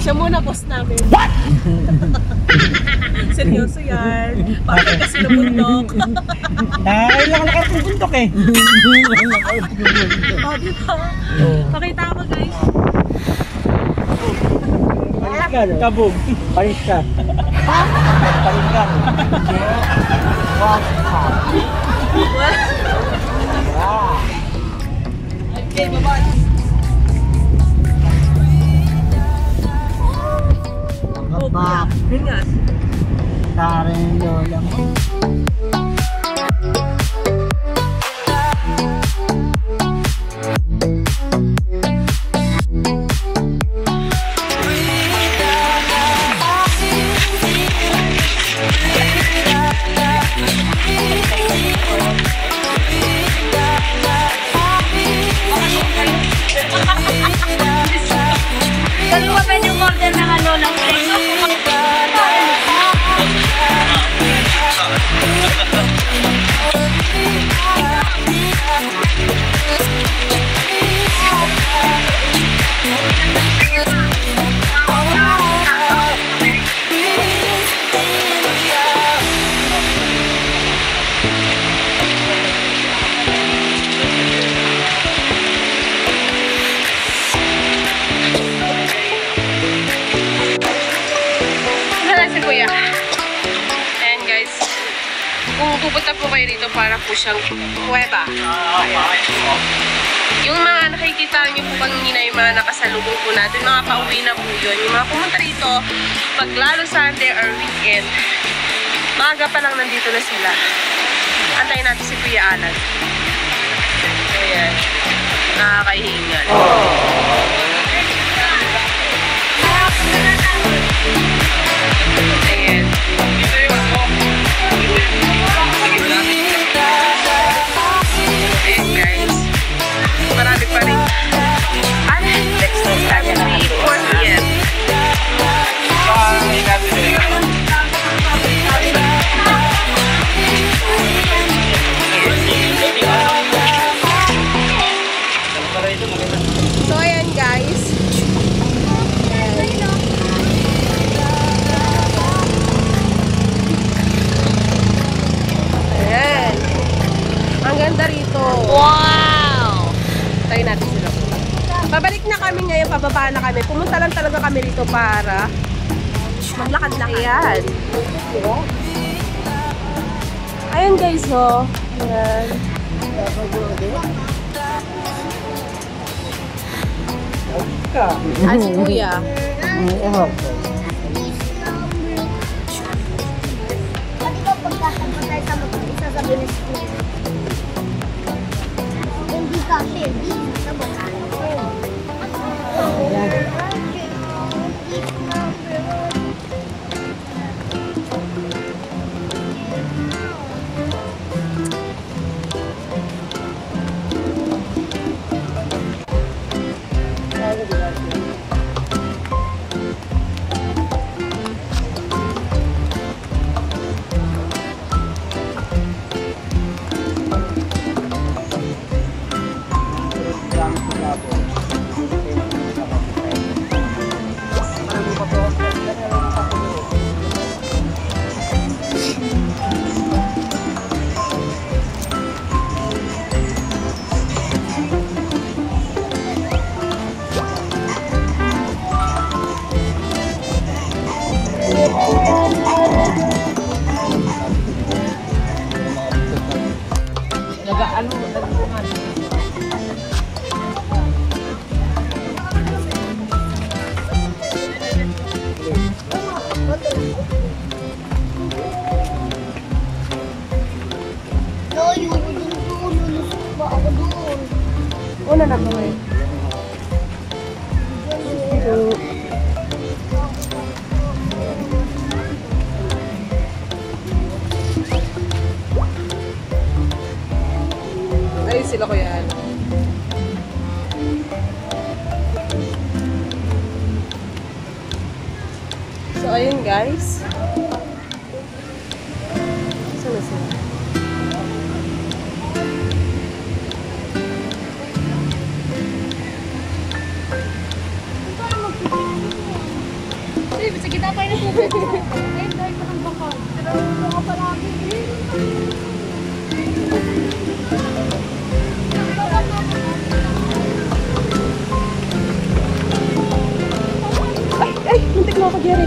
Siya muna post namin. What? Seryoso yan. Bakit kasi na bundok? Kailangan nakarating ng bundok eh. Oh, diba? Pakita ako guys. Paris ka, no? Kabog. Paris ka. Paris ka. What? Okay, bye-bye. Oh, Bak. ingat. Taring lola mo. Dalawa pa yung order ng ano ng plate. Kuya. Ayan guys. Kung pupunta po kayo dito para po siyang kuweba. Yung mga nakikita niyo po kanina, yung mga nakasalubong po natin, mga pauwi na po yun. Yung mga pumunta rito, pag lalo Sunday or weekend, maaga pa lang nandito na sila. Antayin natin si Kuya Alan. Ayan. Nakakahingal. Ayan. Ayan guys. Marami pa rin. At next time will be 4 p.m. So ayan guys. Ayan. Ang ganda rito. Wow! Tayo natin sila. Pabalik na kami ngayon, pababa na kami. Pumunta lang talaga kami rito para maglakad-lakad. Ayan. Ayan guys, oh. Ayan. As Kuya. Pati ko pagkakanta tayo sa mag-isa sa bilis-bilis. Hindi kasi, hindi sa bataan ko. Una na ba eh? Ay, sila ko yan. So, ayun guys. Saan na sila? Uy, sa gitna tayo ng tubig. Ayun, dahil pa ng bakal. Pero mga palagi. Ay, muntik mo ako, Jerry.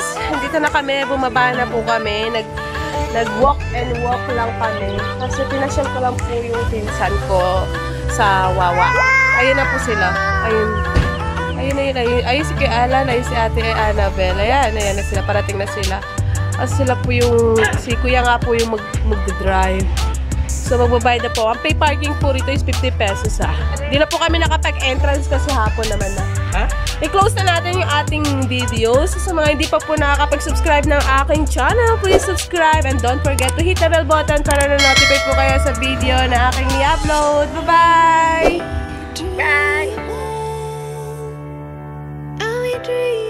Dito na kami, bumaba na po kami. Nag-walk and walk lang kami. Kasi pinasyal ko lang po yung pinsan ko sa Wawa. Ayun na po sila. Ayun. Ayun si Kuya Alan, ayun si Ate Annabelle. Ayan na sila. Parating na sila. Kasi sila po yung, si Kuya nga po yung mag-drive. So, magbabayad na po. Ang pay parking po rito is 50 pesos Di na po kami nakapag-entrance kasi hapon naman na. Ha? I-close na natin yung ating video. So, sa mga hindi pa po nakakapag-subscribe ng aking channel, please subscribe and don't forget to hit the bell button para na-notify po kayo sa video na aking i-upload. Bye-bye! Bye!